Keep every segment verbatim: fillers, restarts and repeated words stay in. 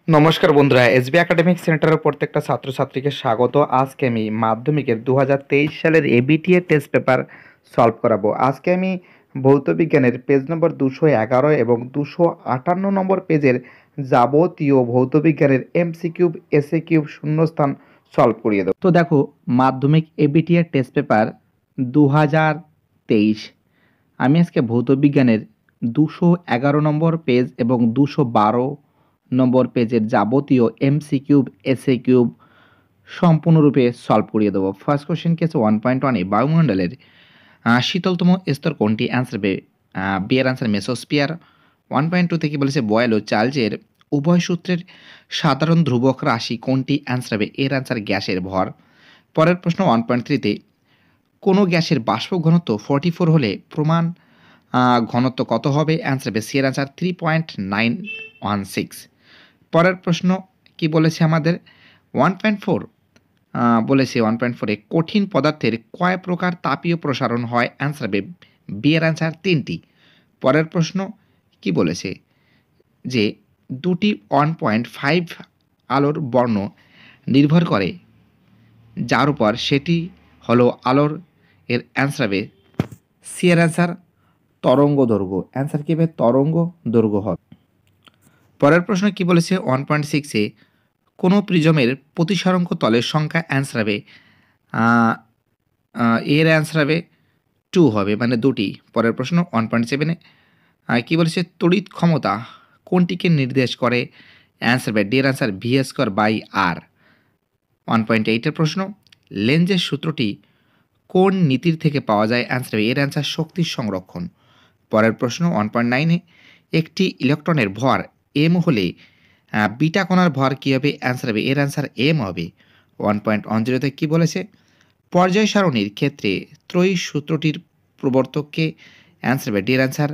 নমস্কার বন্ধুরা, SB academic সেন্টারের প্রত্যেকটা ছাত্রছাত্রীকে স্বাগত। আজকে আমি মাধ্যমিকের দু হাজার তেইশ সালের এবিটিএ টেস্ট পেপার সলভ করাবো। আজকে আমি ভৌত বিজ্ঞানের পেজ নম্বর দুশো এগারো এবং দুশো আটান্ন নম্বর পেজের যাবতীয় ভৌত বিজ্ঞানের এমসি কিউব এসএ কিউব শূন্যস্থান সলভ করিয়ে দেবো। তো দেখো, মাধ্যমিক এবিটিএ টেস্ট পেপার দু হাজার তেইশ আমি আজকে ভৌত বিজ্ঞানের দুশো এগারো নম্বর পেজ এবং দুশো বারো নম্বর পেজের যাবতীয় এমসি কিউব এসএ কিউব সম্পূর্ণরূপে সলভ করিয়ে দেবো। ফার্স্ট কোশ্চেন কি আছে ওয়ান পয়েন্ট ওয়ানে বায়ুমণ্ডলের শীতলতম স্তর কোনটি? অ্যান্সার হবে বি এর answer mesosphere. One point two থেকে বলেছে বয়েল ও চার্লসের উভয় সূত্রের সাধারণ ধ্রুবক রাশি কোনটি? অ্যান্সার হবে এর অ্যান্সার গ্যাসের ভর। পরের প্রশ্ন ওয়ান পয়েন্ট থ্রিতে কোনো গ্যাসের বাষ্প ঘনত্ব ফোরটি ফোর হলে প্রমাণ ঘনত্ব কত হবে? অ্যান্সার হবে সি এর answer three point nine one six. পরের প্রশ্ন কি বলেছে আমাদের ওয়ান পয়েন্ট ফোর বলেছে ওয়ান পয়েন্ট ফোরে কঠিন পদার্থের কয় প্রকার তাপীয় প্রসারণ হয়? অ্যান্সার হবে বি এর অ্যান্সার তিনটি। পরের প্রশ্ন কি বলেছে যে দুটি ওয়ান পয়েন্ট ফাইভ আলোর বর্ণ নির্ভর করে যার উপর সেটি হলো আলোর, এর অ্যান্সার হবে সি এর অ্যান্সার তরঙ্গ দৈর্ঘ্য। অ্যান্সার কী হবে? তরঙ্গ দৈর্ঘ্য হবে। পরের প্রশ্ন কি বলেছে ওয়ান পয়েন্ট সিক্সে কোনো প্রিজমের প্রতিসরাঙ্ক তলের সংখ্যা? অ্যান্সার হবে এর অ্যান্সার হবে টু হবে, মানে দুটি। পরের প্রশ্ন ওয়ান পয়েন্ট সেভেনে কী বলেছে তড়িৎ ক্ষমতা কোনটিকে নির্দেশ করে? অ্যান্সার হবে ডি এর answer V square by R. One point এইটের প্রশ্ন লেন্জের সূত্রটি কোন নীতির থেকে পাওয়া যায়? অ্যান্সার হবে এর অ্যান্সার শক্তির সংরক্ষণ। পরের প্রশ্ন ওয়ান পয়েন্ট নাইনে একটি ইলেকট্রনের ভর এম হলে বিটা কণার ভর কী হবে? অ্যান্সার হবে এর অ্যান্সার এম হবে। ওয়ান পয়েন্ট ওয়ান জিরোতে কী বলেছে পর্যায় সারণীর ক্ষেত্রে ত্রয়ী সূত্রটির প্রবর্তককে? অ্যান্সার হবে ডি এর answer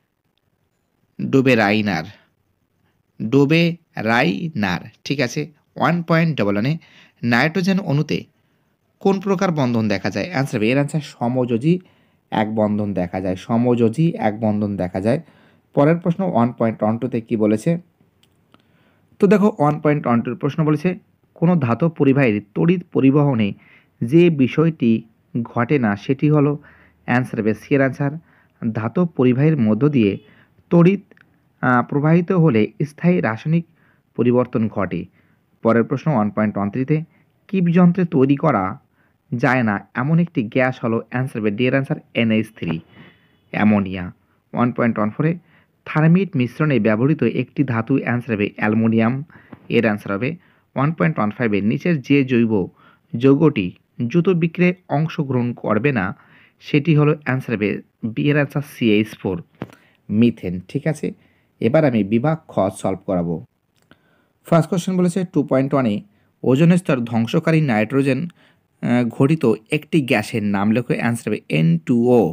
Dobereiner Dobereiner ঠিক আছে। ওয়ান পয়েন্ট ডবল ওয়ানে নাইট্রোজেন অণুতে কোন প্রকার বন্ধন দেখা যায়? অ্যান্সার হবে এর অ্যান্সার সমযোজী এক বন্ধন দেখা যায় সমযোজী এক বন্ধন দেখা যায়। পরের প্রশ্ন ওয়ান পয়েন্ট ওয়ান টুতে কী বলেছে? তো দেখো ওয়ান পয়েন্ট ওয়ান টুর প্রশ্ন বলেছে কোনো ধাতব পরিবাহীর তড়িৎ পরিবহনে যে বিষয়টি ঘটে না সেটি হলো? অ্যান্সার হবে সি এর অ্যান্সার ধাতব পরিবাহীর মধ্য দিয়ে তড়িৎ প্রবাহিত হলে স্থায়ী রাসায়নিক পরিবর্তন ঘটে। পরের প্রশ্ন ওয়ান পয়েন্ট ওয়ান থ্রিতে কিপ যন্ত্রে তৈরি করা যায় না এমন একটি গ্যাস হলো? অ্যান্সার হবে ডি এর answer NH three ammonia. One point one ফোরে থার্মিট মিশ্রণে ব্যবহৃত একটি ধাতু? অ্যান্সার হবে অ্যালুমিনিয়াম, এর অ্যান্সার হবে। ওয়ান পয়েন্ট ওয়ান ফাইভের নিচের যে জৈব যৌগটি দ্রুত বিক্রিয়ায় অংশগ্রহণ করবে না সেটি হলো? অ্যান্সার হবে বি এর answer C H four methane ঠিক আছে। এবার আমি বিভাগ খ সলভ করাবো। ফার্স্ট কোশ্চেন বলেছে টু পয়েন্ট ওয়ানে ওজোন স্তর ধ্বংসকারী নাইট্রোজেন ঘটিত একটি গ্যাসের নাম লেখো? অ্যান্সার হবে এন টু ও।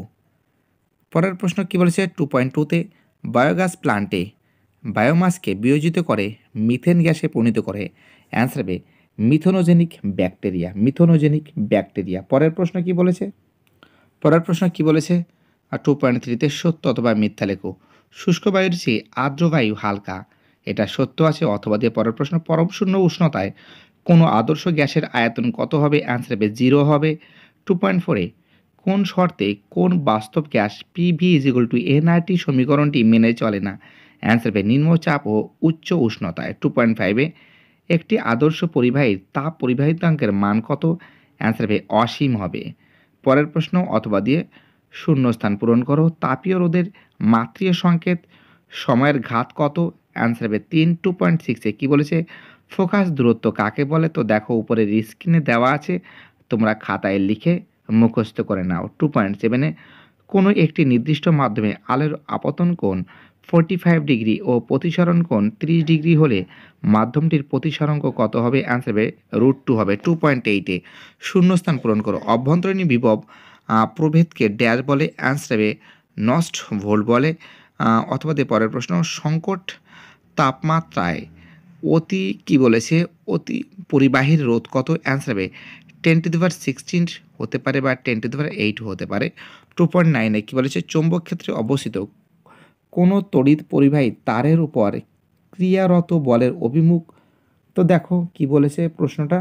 পরের প্রশ্ন কি বলেছে টু পয়েন্ট টুতে বায়োগ্যাস প্লান্টে বায়োমাসকে বিয়োজিত করে মিথেন গ্যাসে পরিণত করে? অ্যান্সার হবে মিথোনোজেনিক ব্যাকটেরিয়া মিথোনোজেনিক ব্যাকটেরিয়া। পরের প্রশ্ন কি বলেছে পরের প্রশ্ন কি বলেছে টু পয়েন্ট থ্রিতে সত্য অথবা মিথ্যা লেখো। শুষ্ক বায়ুর চেয়ে আর্দ্র বায়ু হালকা, এটা সত্য আছে অথবা দিয়ে। পরের প্রশ্ন পরম শূন্য উষ্ণতায় কোনো আদর্শ গ্যাসের আয়তন কত হবে? অ্যান্সার হবে জিরো হবে। টু পয়েন্ট ফোরে কোন শর্তে কোন বাস্তব gas PV is equal to NRT সমীকরণটি মেনে চলে না? অ্যান্সার হবে নিম্নচাপ ও উচ্চ উষ্ণতায়। টু পয়েন্ট ফাইভে একটি আদর্শ পরিবাহীর তাপ পরিবাহিতাঙ্কের মান কত? অ্যান্সার হবে অসীম হবে। পরের প্রশ্ন অথবা দিয়ে শূন্যস্থান পূরণ করো। তাপীয় রোধের মাত্রীয় সংকেত সময়ের ঘাত কত? অ্যান্সার হবে তিন। টু পয়েন্ট সিক্সে কী বলেছে ফোকাস দূরত্ব কাকে বলে? তো দেখো উপরে স্ক্রিনে দেওয়া আছে, তোমরা খাতায় লিখে মুখস্থ করে নাও। টু পয়েন্ট সেভেনে কোনো একটি নির্দিষ্ট মাধ্যমে আলোর আপতন কোণ ফোরটি ফাইভ ডিগ্রি ও প্রতিসরণ কোণ ত্রিশ ডিগ্রি হলে মাধ্যমটির প্রতিসরাঙ্ক কত হবে? অ্যান্সার হবে রুট টু হবে। টু পয়েন্ট এইটে শূন্যস্থান পূরণ করো। অভ্যন্তরীণ বিভব প্রভেদকে ড্যাশ বলে? অ্যান্সার হবে নস্ট ভোল্ট বলে। অথবা দিয়ে পরের প্রশ্ন সংকট তাপমাত্রায় অতি কি বলেছে অতি পরিবাহীর রোধ কত? অ্যান্সার হবে ten to the power sixteen হতে পারে বা ten to the power eight হতে পারে। টু পয়েন্ট নাইনে কী বলেছে চৌম্বক ক্ষেত্রে অবস্থিত কোনো তড়িৎ পরিবাহী তারের উপর ক্রিয়ারত বলের অভিমুখ। তো দেখো কি বলেছে প্রশ্নটা,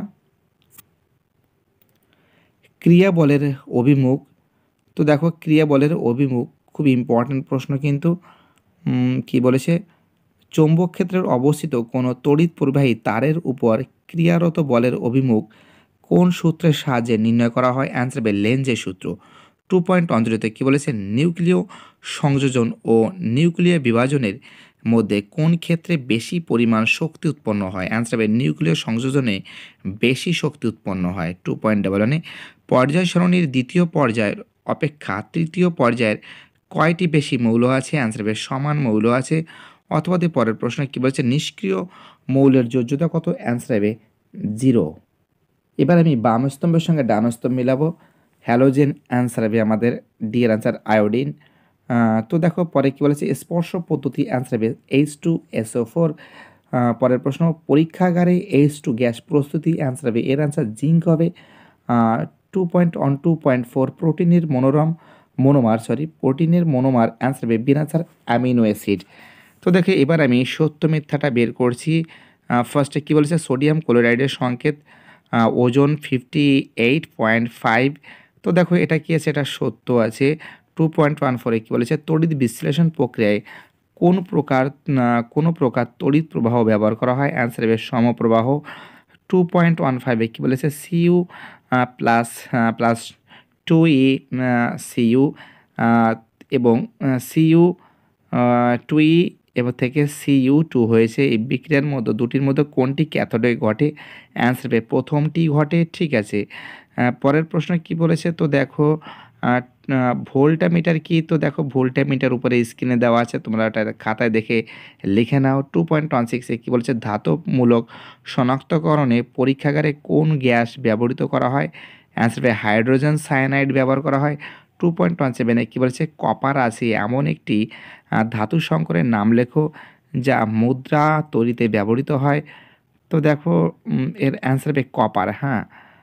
ক্রিয়া বলের অভিমুখ। তো দেখো ক্রিয়া বলের অভিমুখ খুব ইম্পর্ট্যান্ট প্রশ্ন কিন্তু। উম, কি বলেছে, চৌম্বক ক্ষেত্রের অবস্থিত কোনো তড়িৎ প্রবাহী তারের উপর ক্রিয়ারত বলের অভিমুখ কোন সূত্রের সাহায্যে নির্ণয় করা হয়? অ্যান্সার হবে লেঞ্জের সূত্র। টু পয়েন্ট ওয়ান জিরোতে কী বলেছে, নিউক্লিয় সংযোজন ও নিউক্লিয় বিভাজনের মধ্যে কোন ক্ষেত্রে বেশি পরিমাণ শক্তি উৎপন্ন হয়? অ্যান্সার হবে নিউক্লিয় সংযোজনে বেশি শক্তি উৎপন্ন হয়। টু পয়েন্ট ডাবল ওয়ানে পর্যায় সারণীর দ্বিতীয় পর্যায়ের অপেক্ষা তৃতীয় পর্যায়ের কয়টি বেশি মৌল আছে? অ্যান্সার হবে সমান মৌল আছে। অথবা পরের প্রশ্ন কী বলেছে, নিষ্ক্রিয় মৌলের যোজ্যতা কত? অ্যান্সার হবে জিরো। এবার আমি বাম স্তম্ভের সঙ্গে ডান স্তম্ভ মিলাবো। হ্যালোজেন অ্যান্সার হবে আমাদের ডি এর অ্যান্সার আয়োডিন। তো দেখো পরে কী বলেছে, স্পর্শ পদ্ধতি অ্যান্সার হবে এইচ টু এসও ফোর। পরের প্রশ্ন, পরীক্ষাগারে এইচ টু গ্যাস প্রস্তুতি অ্যান্সার হবে এর অ্যান্সার জিঙ্ক হবে। Two point one two point four প্রোটিনের মনোরম মনোমার সরি প্রোটিনের মনোমার অ্যান্সার হবে বির অ্যান্সার অ্যামিনো অ্যাসিড। তো দেখে এবার আমি সত্য মিথ্যাটা বের করছি। ফার্স্টে কী বলেছে, সোডিয়াম ক্লোরাইডের সংকেত ওজন ফিফটি এইট পয়েন্ট ফাইভ। তো দেখো এটা কী আছে, এটা সত্য আছে। টু পয়েন্ট ওয়ান ফোরে কী বলেছে, তড়িৎ বিশ্লেষণ প্রক্রিয়ায় কোন প্রকার কোনো প্রকার তড়িৎ প্রবাহ ব্যবহার করা হয়? অ্যান্সার হবে সমপ্রবাহ। টু পয়েন্ট ওয়ান ফাইভে কী বলেছে, CU plus plus two E CU এবং সিইউ টু ই এবং থেকে সিইউ টু হয়েছে। এই বিক্রিয়ার মধ্যে দুটির মধ্যে কোনটি ক্যাথোডে ঘটে? অ্যান্সার হবে প্রথমটি ঘটে। ঠিক আছে, পরের প্রশ্ন কি বলেছে, তো দেখো ভোল্টামিটার কি? তো দেখো ভোল্টামিটার উপরে স্ক্রিনে দেওয়া আছে, তোমরা এটা খাতায় দেখে লিখে নাও। টু পয়েন্ট ওয়ান সিক্সে কী বলেছে, ধাতবমূলক শনাক্তকরণে পরীক্ষাগারে কোন গ্যাস ব্যবহৃত করা হয়? অ্যান্সার হবে হাইড্রোজেন সায়ানাইড ব্যবহার করা হয়। টু পয়েন্ট ওয়ান সেভেনে কী বলেছে, কপার আছে এমন একটি ধাতু সংকরের নাম লেখো যা মুদ্রা তৈরিতে ব্যবহৃত হয়। তো দেখো এর অ্যান্সার হবে কপার। হ্যাঁ,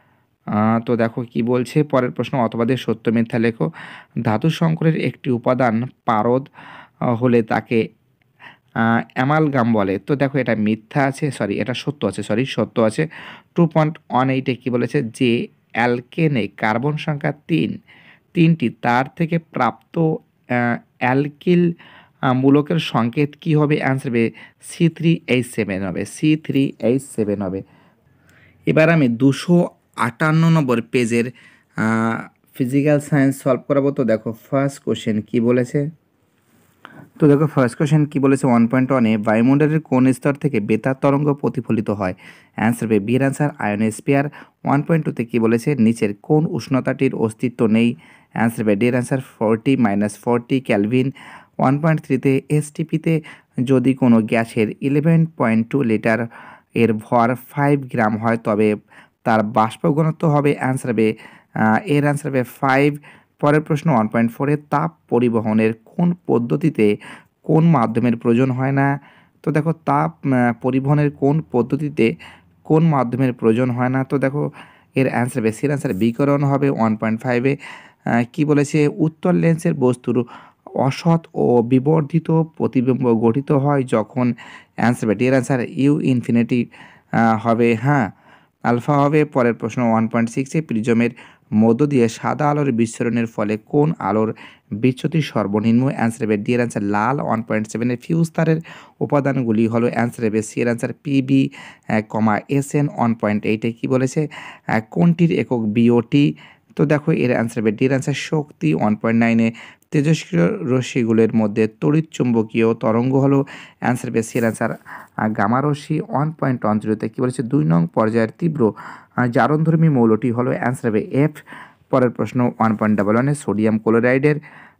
তো দেখো কি বলছে পরের প্রশ্ন, অথবাদের সত্য মিথ্যা লেখো। ধাতু সংকরের একটি উপাদান পারদ হলে তাকে অ্যামালগাম বলে। তো দেখো এটা মিথ্যা আছে, সরি এটা সত্য আছে, সরি সত্য আছে। টু পয়েন্ট ওয়ান এইটে কী বলেছে, যে অ্যালকেনে কার্বন সংখ্যা তিন তিনটি তার থেকে প্রাপ্ত অ্যালকিল মূলকের সংকেত কি হবে? অ্যান্সার হবে সি থ্রি এইচ সেভেন হবে, সি থ্রি এইচ সেভেন হবে। এবার আমি দুশো আটান্ন নম্বর পেজের ফিজিক্যাল সায়েন্স সলভ করাবো। তো দেখো ফার্স্ট কোশ্চেন কি বলেছে, তো দেখো ফার্স্ট কোশ্চেন কী বলেছে, ওয়ান পয়েন্ট ওয়ানে বায়ুমণ্ডলের কোন স্তর থেকে বেতার তরঙ্গ প্রতিফলিত হয়? অ্যান্সার হবে বির অ্যান্সার আয়োনোস্ফিয়ার। ওয়ান পয়েন্ট টুতে কী বলেছে, নিচের কোন উষ্ণতাটির অস্তিত্ব নেই? অ্যান্সার হবে ডির answer forty minus forty kelvin. One point থ্রিতে এসটিপিতে যদি কোনো গ্যাসের ইলেভেন পয়েন্ট টু লিটার এর ভর ফাইভ গ্রাম হয় তবে তার বাষ্প ঘনত্ব হবে? অ্যান্সার হবে এর অ্যান্সার হবে ফাইভ। পরের প্রশ্ন ওয়ান পয়েন্ট ফোরে তাপ পরিবহনের কোন পদ্ধতিতে কোন মাধ্যমের প্রয়োজন হয় না? তো দেখো তাপ পরিবহনের কোন পদ্ধতিতে কোন মাধ্যমের প্রয়োজন হয় না? তো দেখো এর অ্যান্সার হবে সির অ্যান্সার বিকরণ হবে। ওয়ান পয়েন্ট ফাইভে কী বলেছে, উত্তর লেন্সের বস্তুর অসৎ ও বিবর্ধিত প্রতিবিম্ব গঠিত হয় যখন? অ্যান্সার হবে এর অ্যান্সার ইউ ইনফিনিটি হবে। হ্যাঁ, আলফা হবে। পরের প্রশ্ন ওয়ান পয়েন্ট সিক্সে প্রিজমের মধ্য দিয়ে সাদা আলোর বিচ্ছুরণের ফলে কোন আলোর বিচ্যুতি সর্বনিম্ন? অ্যান্সার হবে ডি এর অ্যান্সার লাল। ওয়ান পয়েন্ট সেভেনের ফিউজ তারের উপাদানগুলি হলো? অ্যান্সার হবে সি এর answer PB comma S N. One point এইটে কী বলেছে, কোনটির একক বিওটি? তো দেখো এর অ্যান্সার হবে ডি এর অ্যান্সার শক্তি। ওয়ান পয়েন্ট নাইনে তেজস্ক্রিয় রশ্মিগুলোর মধ্যে তড়িৎ চুম্বকীয় তরঙ্গ হলো? অ্যান্সার হবে সি এর অ্যান্সার গামা রশ্মি। ওয়ান পয়েন্ট ওয়ান জিরোতে কী বলেছে, দুই নং পর্যায়ের তীব্র জারণধর্মী মৌলটি হলো? অ্যান্সার হবে এফ। পরের প্রশ্ন ওয়ান পয়েন্ট ডাবল ওয়ানে সোডিয়াম ক্লোরাইডের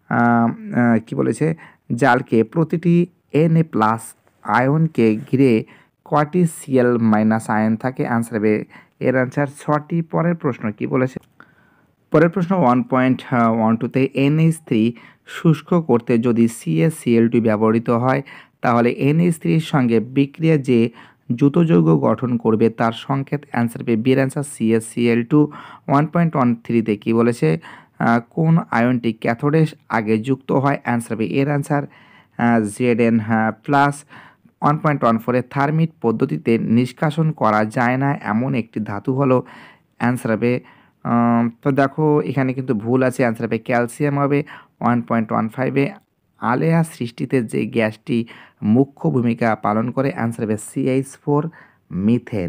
কী বলেছে, জালকে প্রতিটি এন এ প্লাস আয়নকে ঘিরে কয়টি সিএল মাইনাস আয়ন থাকে? অ্যান্সার হবে এর অ্যান্সার ছটি। পরের প্রশ্ন কি বলেছে, পরের প্রশ্ন ওয়ান পয়েন্ট ওয়ান টুতে এনএইচ থ্রি শুষ্ক করতে যদি সিএসিএল টু ব্যবহৃত হয় তাহলে এনএইচ থ্রির সঙ্গে বিক্রিয়া যে যৌথ যৌগ গঠন করবে তার সংকেত? অ্যান্সার হবে বির answer CaCl two. One point one থ্রিতে কী বলেছে, কোন আয়নটি ক্যাথোডের আগে যুক্ত হয়? অ্যান্সার হবে এর answer Z N plus. One point one ফোরে থার্মিট পদ্ধতিতে নিষ্কাশন করা যায় না এমন একটি ধাতু হলো, অ্যান্সার হবে আম, তো দেখো এখানে কিন্তু ভুল আছে, অ্যান্সার হবে ক্যালসিয়াম হবে। ওয়ান পয়েন্ট ওয়ান ফাইভে আলেয়া সৃষ্টিতে যে গ্যাসটি মুখ্য ভূমিকা পালন করে, অ্যান্সার হবে সিএইচ ফোর মিথেন।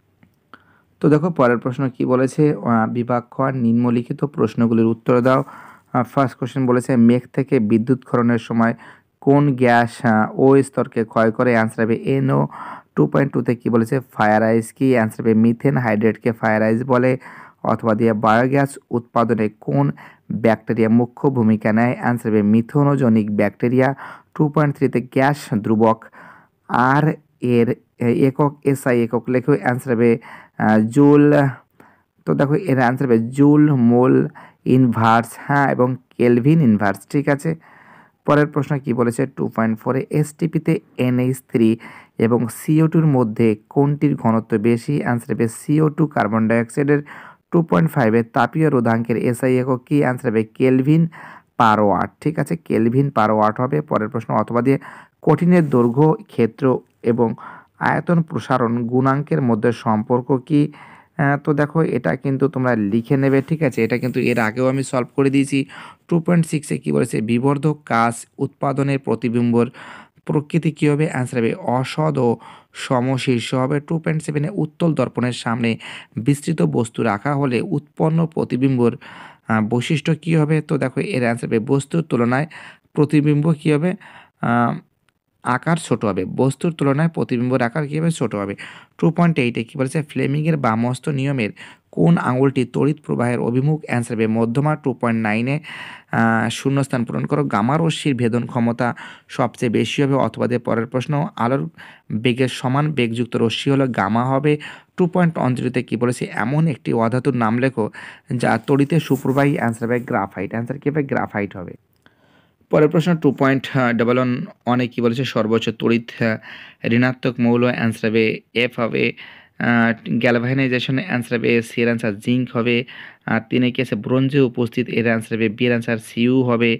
তো দেখো পরের প্রশ্ন কি বলেছে, আহ, বিভাগ খ নিম্নলিখিত প্রশ্নগুলির উত্তর দাও। ফার্স্ট কোশ্চেন বলেছে মেঘ থেকে বিদ্যুৎ খননের সময় কোন গ্যাস আহ, ও স্তরকে ক্ষয় করে, অ্যান্সার হবে এনও। টু পয়েন্ট টুতে কী বলেছে ফায়ার আইস কি, অ্যান্সার হবে মিথেন হাইড্রেটকে ফায়ার আইস বলে। অথবা দিয়ে বায়োগ্যাস উৎপাদনে কোন ব্যাকটেরিয়া মুখ্য ভূমিকা নেয়, অ্যান্সার হবে মিথেনোজনিক ব্যাকটেরিয়া। টু পয়েন্ট থ্রিতে গ্যাস ধ্রুবক আর এর একক এসআই একক লেখো, অ্যান্সার হবে জুল। তো দেখো এর অ্যান্সার হবে জুল মোল ইনভার্স, হ্যাঁ, এবং কেলভিন ইনভার্স, ঠিক আছে। পরের প্রশ্ন কি বলেছে টু পয়েন্ট ফোরে এসটিপিতে এনএইচ থ্রি এবং সিও টুর মধ্যে কোনটির ঘনত্ব বেশি, অ্যান্সার হবে সিও টু কার্বন ডাইঅক্সাইডের। টু পয়েন্ট ফাইভে তাপীয় রোধাঙ্কের এসআই একক কি, অ্যান্সার হবে কেলভিন পার ওয়াট, ঠিক আছে, কেলভিন পার ওয়াট হবে। পরের প্রশ্ন অথবা দিয়ে কঠিনের দৈর্ঘ্য ক্ষেত্র এবং আয়তন প্রসারণ গুণাঙ্কের মধ্যে সম্পর্ক কি, আহ, তো দেখো এটা কিন্তু তোমরা লিখে নেবে, ঠিক আছে, এটা কিন্তু এর আগেও আমি সলভ করে দিয়েছি। টু পয়েন্ট সিক্সে কী বলেছে বিবর্ধক কাজ উৎপাদনের প্রতিবিম্বর প্রকৃতি কী হবে, অ্যান্সার হবে অসদ ও সমশীর্ষ হবে। টু পয়েন্ট সেভেনে উত্তল দর্পণের সামনে বিস্তৃত বস্তু রাখা হলে উৎপন্ন প্রতিবিম্বর আহ, বৈশিষ্ট্য কী হবে, তো দেখো এর অ্যান্সার হবে বস্তুর তুলনায় প্রতিবিম্ব কী হবে, আহ, আকার ছোট হবে, বস্তুর তুলনায় প্রতিবিম্বর আকার কী হবে, ছোট হবে। টু পয়েন্ট এইটে কী বলেছে ফ্লেমিংয়ের বামহস্ত নিয়মের কোন আঙুলটি তড়িৎ প্রবাহের অভিমুখ, অ্যান্সার হবে মধ্যমা। টু পয়েন্ট নাইনে শূন্যস্থান পূরণ করো, গামা রশ্মির ভেদন ক্ষমতা সবচেয়ে বেশি হবে, অথবা দিয়ে পরের প্রশ্ন আলোর বেগের সমান বেগযুক্ত রশ্মি হলো গামা হবে। টু পয়েন্ট ওয়ান জিরোতে কী বলেছে এমন একটি অধাতুর নাম লেখো যা তড়িতে সুপ্রবাহী, অ্যান্সার হবে গ্রাফাইট, অ্যান্সার কী হবে গ্রাফাইট হবে। পরের প্রশ্ন টু পয়েন্ট ডাবল ওয়ান অনেক কী বলেছে সর্বোচ্চ তড়িৎ ঋণাত্মক মৌল, অ্যান্সার হবে এফ হবে। গ্যালভানাইজেশন, অ্যান্সার হবে সি এর অ্যান্সার জিঙ্ক হবে। আর তিনে কি আছে ব্রোঞ্জে উপস্থিত, এর অ্যান্সার হবে বি এর অ্যান্সার সিউ হবে।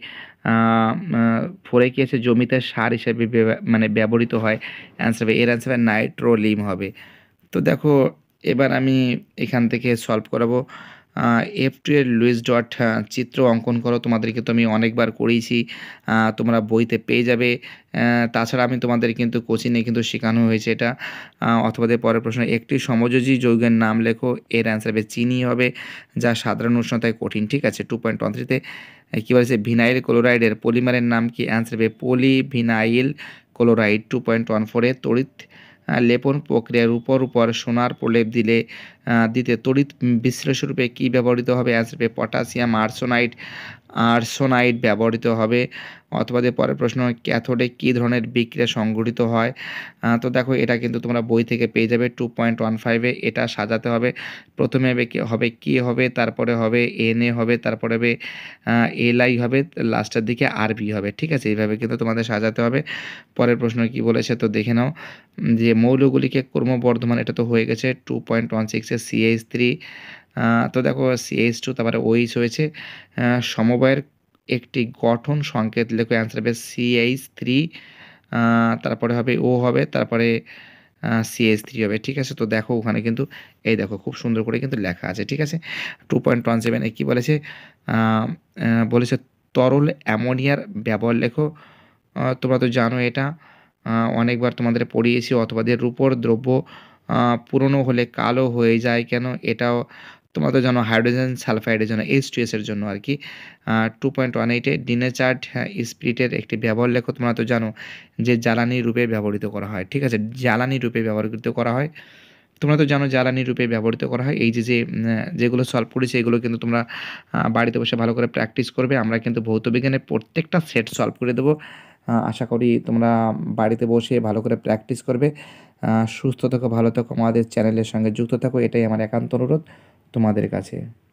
ফোরে কি আছে জমিতে সার হিসেবে মানে ব্যবহৃত হয়, অ্যান্সার হবে এর অ্যান্সার হবে নাইট্রোলিম হবে। তো দেখো এবার আমি এখান থেকে সলভ করাবো। এফ টু এর লুইস ডট চিত্র অঙ্কন করো, তোমাদেরকে তো আমি অনেকবার করিয়েছি, তোমরা বইতে পেয়ে যাবে। তাছাড়া আমি তোমাদের কিন্তু কোচিংয়ে কিন্তু শেখানো হয়েছে এটা। অথবা পরের প্রশ্ন একটি সমযোজী যৌগের নাম লেখো, এর অ্যান্সার হবে চিনি হবে, যা সাধারণ উষ্ণতায় কঠিন, ঠিক আছে। টু পয়েন্ট ওয়ান থ্রিতে কী বলেছে ভিনাইল ক্লোরাইডের পলিমারের নাম কি, অ্যান্সার হবে polyvinyl chloride. Two point one ফোরে তড়িৎ লেপন প্রক্রিয়ার উপর উপর সোনার প্রলেপ দিলে দিতে তড়িৎ বিশ্লেষরূপে কী ব্যবহৃত হবে, অ্যান্সার হবে পটাশিয়াম আর্সোনাইড আর্সোনাইড ব্যবহৃত হবে। অথবা যে পরের প্রশ্ন ক্যাথোডে কী ধরনের বিক্রিয়া সংঘটিত হয়, তো দেখো এটা কিন্তু তোমরা বই থেকে পেয়ে যাবে। টু পয়েন্ট ওয়ান ফাইভে এটা সাজাতে হবে, প্রথমে হবে কি হবে, তারপরে হবে এন এ হবে, তারপরে হবে এল আই হবে, লাস্টের দিকে আর বি হবে, ঠিক আছে, এইভাবে কিন্তু তোমাদের সাজাতে হবে। পরের প্রশ্ন কি বলেছে তো দেখে নাও, যে মৌলগুলিকে ক্রমবর্ধমান, এটা তো হয়ে গেছে। টু পয়েন্ট ওয়ান সিক্সের সিএইচ থ্রি, তো দেখো সিএইচ টু তারপরে ওইচ হয়েছে, সমবায়ের একটি গঠন সংকেত লেখো, অ্যান্সার হবে সিএইচ থ্রি, তারপরে হবে ও হবে, তারপরে সিএইচ থ্রি হবে, ঠিক আছে। তো দেখো ওখানে কিন্তু এই দেখো খুব সুন্দর করে কিন্তু লেখা আছে, ঠিক আছে। টু পয়েন্ট ওয়ান সেভেনে কী বলেছে বলেছে তরল অ্যামোনিয়ার ব্যবহার লেখো, তোমরা তো জানো এটা অনেকবার তোমাদের পড়িয়েছি। অথবা দিয়ে রূপর দ্রব্য পুরনো হলে কালো হয়ে যায় কেন, এটাও তোমরা তো জানো হাইড্রোজেন সালফাইডের জন্য, এইচ টু এস এর জন্য আর কি। টু পয়েন্ট ওয়ান এইটে ডিনেচার্ড স্পিরিটের একটি ব্যবহার লেখো, তোমরা তো জানো যে জ্বালানি রূপে ব্যবহৃত করা হয়, ঠিক আছে, জ্বালানি রূপে ব্যবহৃত করা হয়, তোমরা তো জানো জ্বালানি রূপে ব্যবহৃত করা হয়। এই যে যে যেগুলো সলভ করেছে এগুলো কিন্তু তোমরা বাড়িতে বসে ভালো করে প্র্যাকটিস করবে, আমরা কিন্তু ভৌতবিজ্ঞানের প্রত্যেকটা সেট সলভ করে দেবো। আশা করি তোমরা বাড়িতে বসে ভালো করে প্র্যাকটিস করবে। সুস্থ থাকো, ভালো থাকো, আমাদের চ্যানেলের সঙ্গে যুক্ত থাকো, এটাই আমার একান্ত অনুরোধ তোমাদের কাছে।